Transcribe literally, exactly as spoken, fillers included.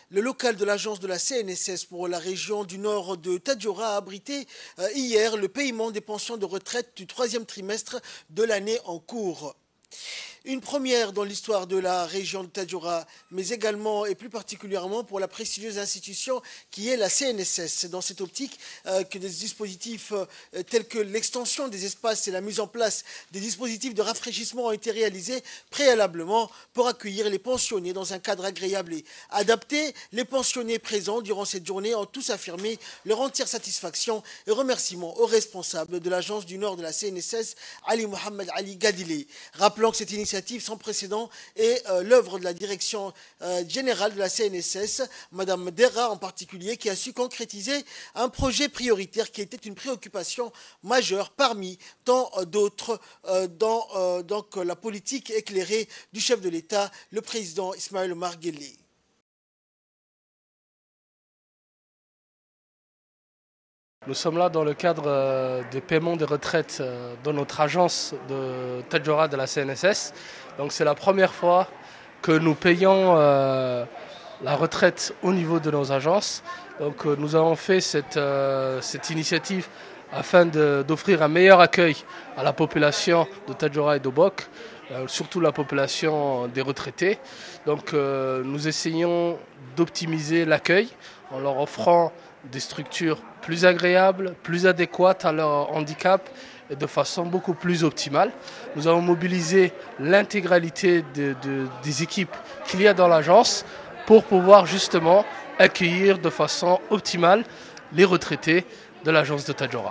Le local de l'agence de la C N S S pour la région du nord de Tadjoura a abrité euh, hier le paiement des pensions de retraite du troisième trimestre de l'année en cours. Une première dans l'histoire de la région de Tadjoura, mais également et plus particulièrement pour la prestigieuse institution qui est la C N S S. C'est dans cette optique euh, que des dispositifs euh, tels que l'extension des espaces et la mise en place des dispositifs de rafraîchissement ont été réalisés préalablement pour accueillir les pensionnés dans un cadre agréable et adapté. Les pensionnés présents durant cette journée ont tous affirmé leur entière satisfaction et remerciements aux responsables de l'agence du Nord de la C N S S, Ali Mohamed Ali Gadile. Rappelant que cette initiative sans précédent est euh, l'œuvre de la direction euh, générale de la C N S S, Madame Dera en particulier, qui a su concrétiser un projet prioritaire qui était une préoccupation majeure parmi tant euh, d'autres euh, dans euh, donc, la politique éclairée du chef de l'État, le président Ismaël Omar Guelleh. Nous sommes là dans le cadre euh, des paiements des retraites euh, dans notre agence de Tadjoura de la C N S S. Donc c'est la première fois que nous payons euh, la retraite au niveau de nos agences. Donc euh, nous avons fait cette, euh, cette initiative afin d'offrir un meilleur accueil à la population de Tadjoura et d'Obok, euh, surtout la population des retraités. Donc euh, nous essayons d'optimiser l'accueil en leur offrant des structures plus agréables, plus adéquates à leur handicap et de façon beaucoup plus optimale. Nous avons mobilisé l'intégralité de, de, des équipes qu'il y a dans l'agence pour pouvoir justement accueillir de façon optimale les retraités de l'agence de Tadjoura.